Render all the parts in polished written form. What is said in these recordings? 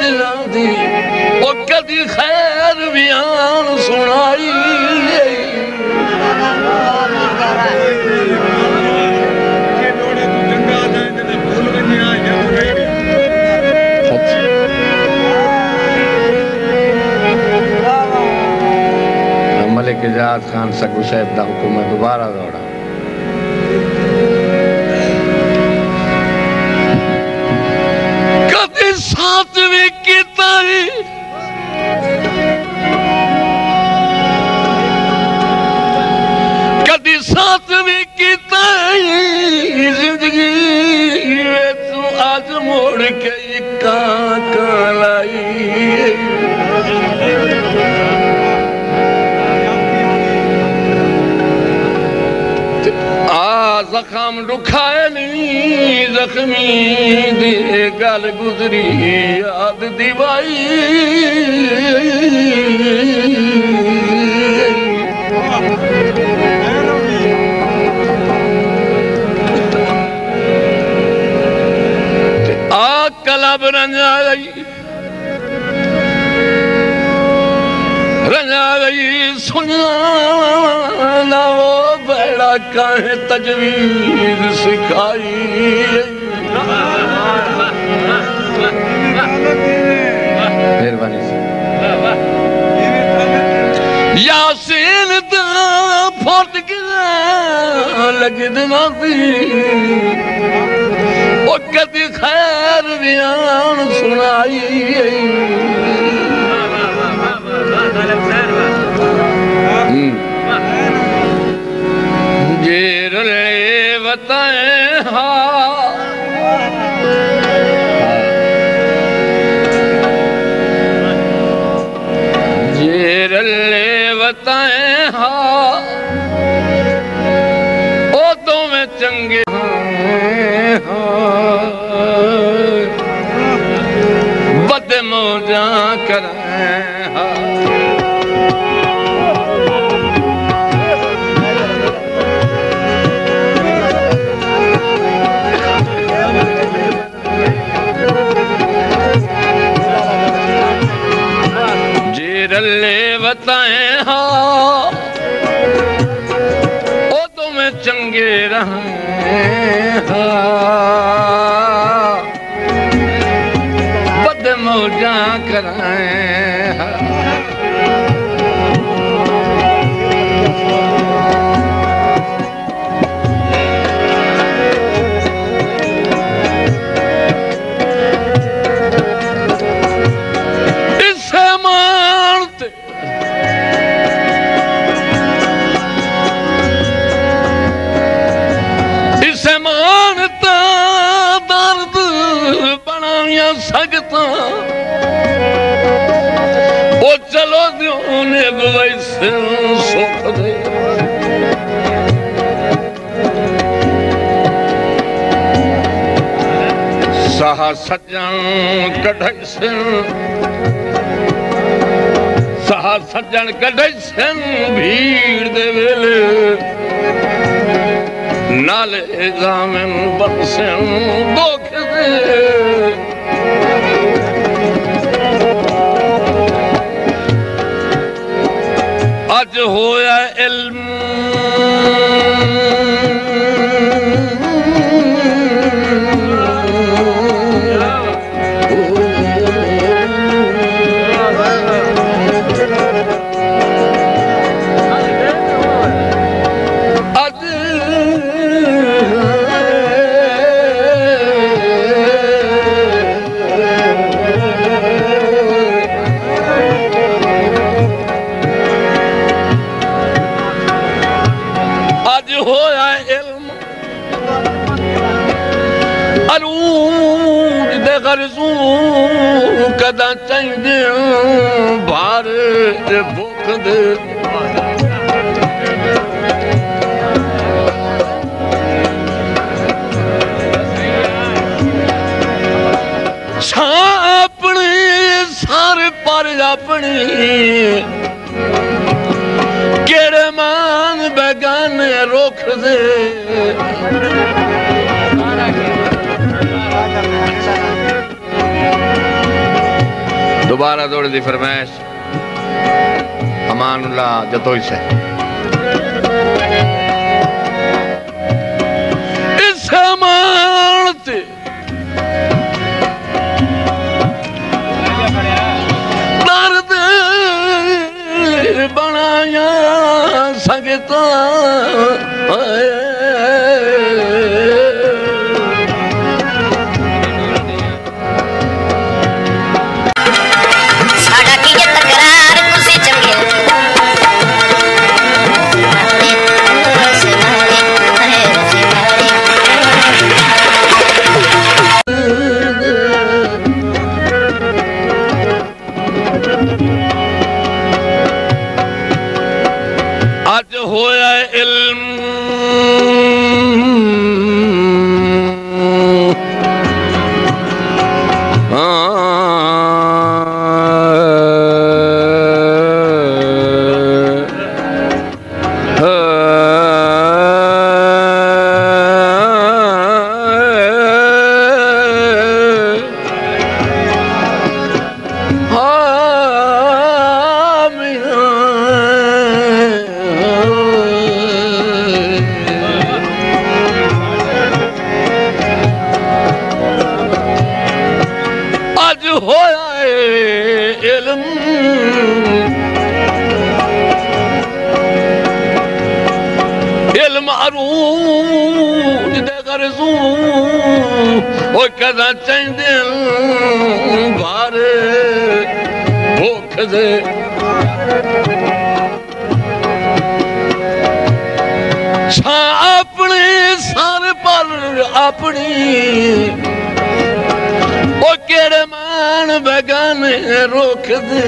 दिलां दी ओ कदी खैर बयान सुनाई मलिक इजाज खान सगू साहब का हुक्म दोबारा दौड़ा कभी साथ भी किता कभी साथ भी किता जिंदगी तू आज मोड़ के कालाई जख्म दुखाए नहीं जख्मी दी गल गुजरी याद दिवाई आ कलब रंजाई सुना वो बड़ा काहे तजवीज सिखाई मेहरबानी से यासीन दा फट गया लगदना सी ओ कदी खैर बयान सुनाई जेरले बताए हाँ जेरले बताए हाँ ओ तो मैं चंगे हाँ बद मौजा कराए हाँ रल्ले बताए हाँ ओ तुम्हें चंगे रहे हाँ बद मौजा कराए हाँ सकता ओ चलो दियोने वैसे सुख दे सहा सज्जन कढ़ई से सहा सज्जन कढ़ई से भीड़ दे वेले नाले जामन बरसे दोख दे आज होया इल्म कदा चंगे भार भुख दे अपनी सारे पर अपनी केड़े मान बेगाने रोक दे दोबारा दौड़ दी फरमाइश अमानुल्लाह जतोई से इस अमानत दर्द बनाया सकता आज होया इल्म कदा चंदे बारे भूख दे अपने सर पर अपनी वो केड़े मान बगाने रोक दे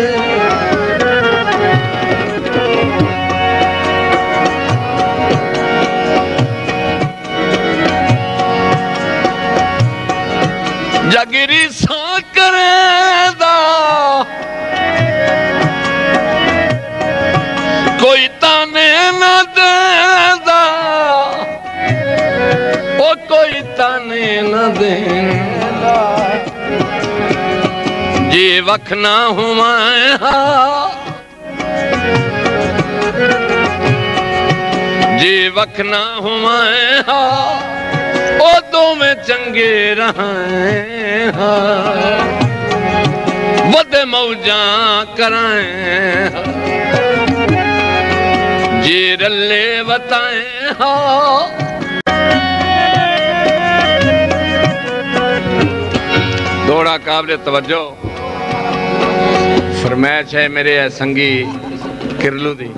जगरी सा करेदा कोई ताने न देदा ओ कोई ताने न देदा जी वखना हुमाया जी वखना हुमाया ओ दो में चंगे रहे वद मौजा कराए जी रले बताए दौड़ा काबिल तवज्जो फरमाइश है मेरे संगी किरलू दी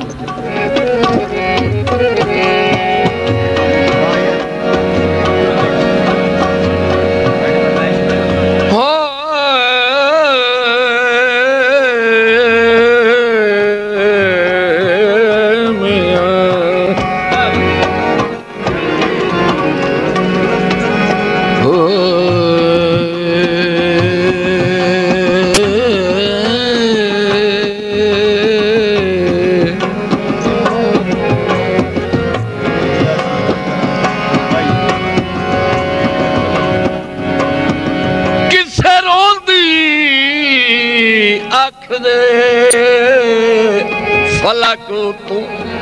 फलक तू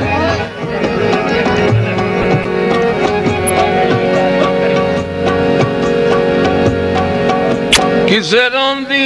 किसे रोंदी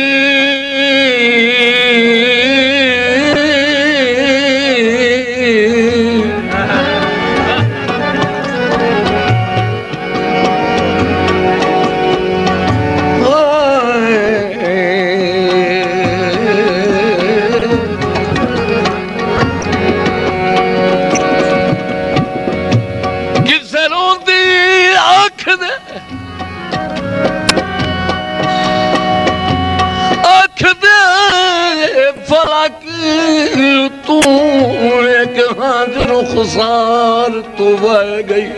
तू एक हाजिर खुसार तू बह गई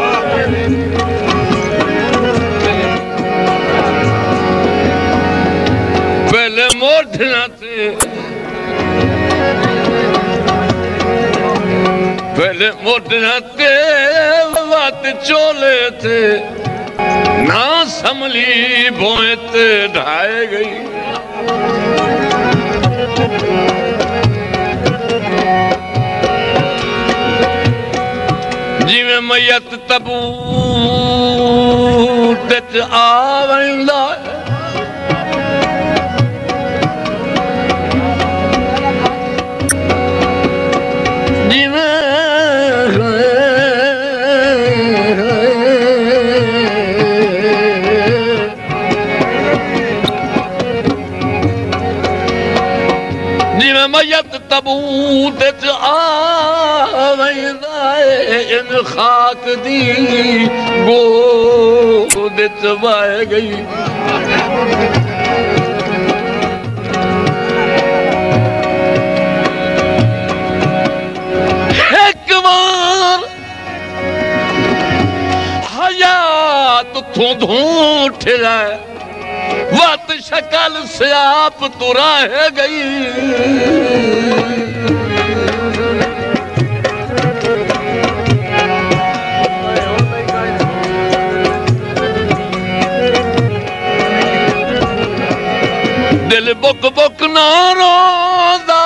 पहले मोटना थे पहले मोटना थे बात चोले थे ना संभली बोए ते ढाए गई जिवें मैयत तबूत च आवेंदा मैयत तबूत च आवेंदा इन खाक दी गोद च वाह गई एक बार हयात तू धूठ जाए वत शक्ल से आप तो रह गई दिल बुक बुक ना रोंदा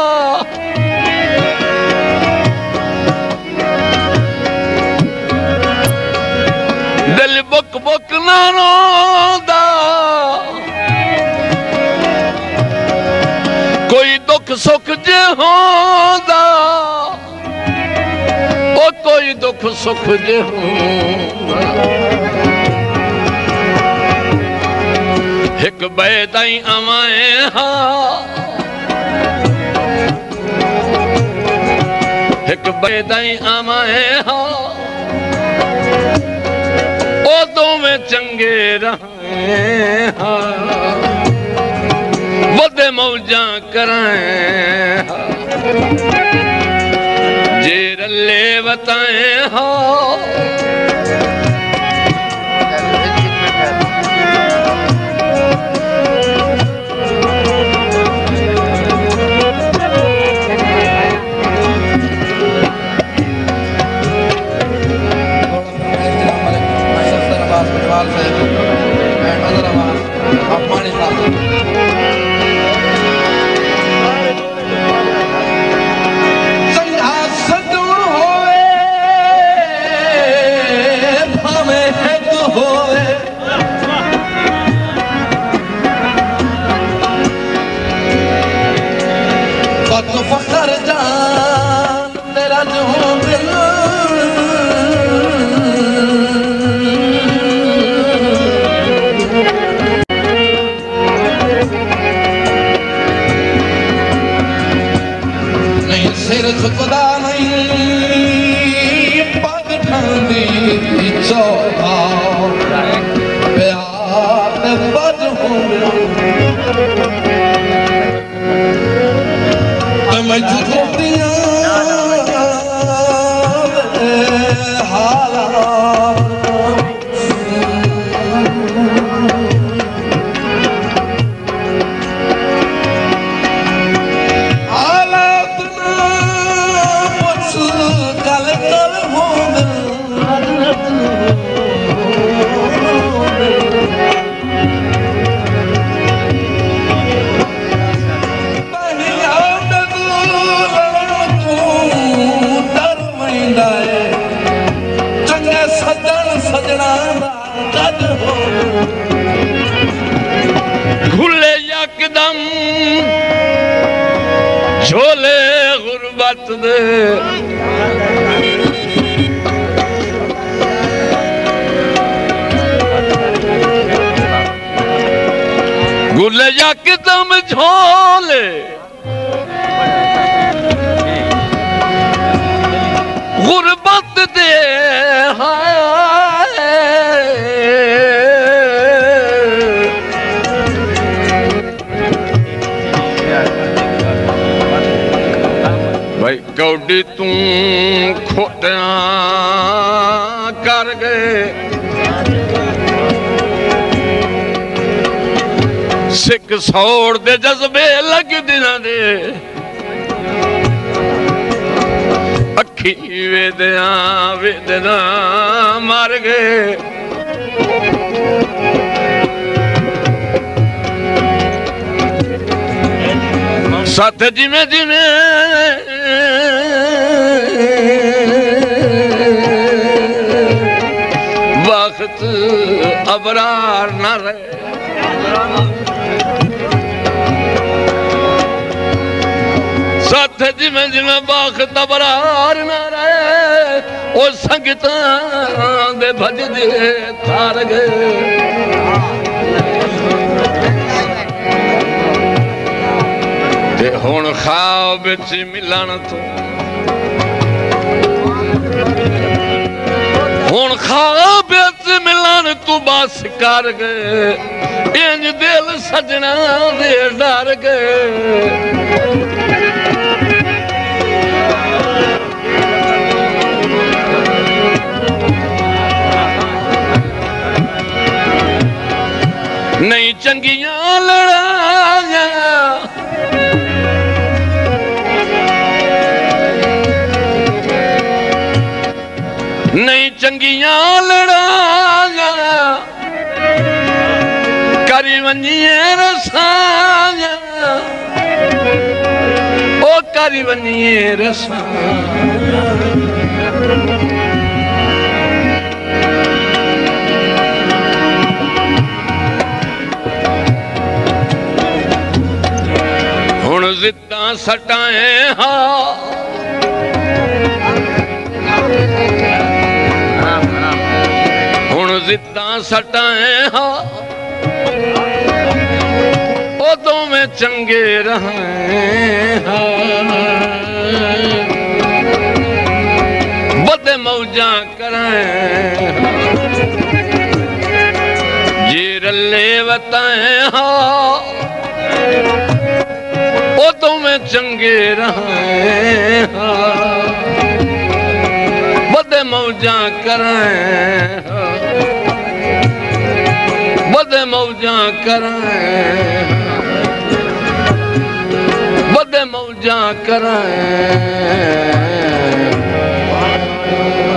दिल बुक बुक ना रोंदा कोई दुख सुख जे होंदा ओ कोई दुख सुख जे होंदा एक बैदाई अमाए हा एक बैदाई अमाए हा ओ दोवें चंगे रहे हा वदे मौजा कराए जे रले बताए हा झोले गुरबत दे गुले यकदम झोले गुरबत दे भाई गौडी तू खोटिया कर गए सिख सौड़ दे जज्बे लग दिना दे अखी वेदना मर गए साथ जिमें जिमें वक्त अबरार न रहे साथ जिमें जिमें वक्त अबरार न रहे ओ संगतां दे भजदे थार गए ते हुण ख्वाब विच मिलन तो हुण ख्वाब विच मिलन तू बस कर गए इंज दिल सजना दे डर गए नहीं चंगियां लड़ाइयां नहीं चंगियां लड़ाइयां करी वनिए रसाइयां ओ करी वनिए रसाइयां हुण जिद्दां सटाए हा हुण जिद्दां सटाए हा उदों में चंगे रहे हा बदे मौजा कराए जी रले बताए हा उदों में चंगे रहे हा बदे मौजा कराए बदे मौजा कराए बदे मौजा कराए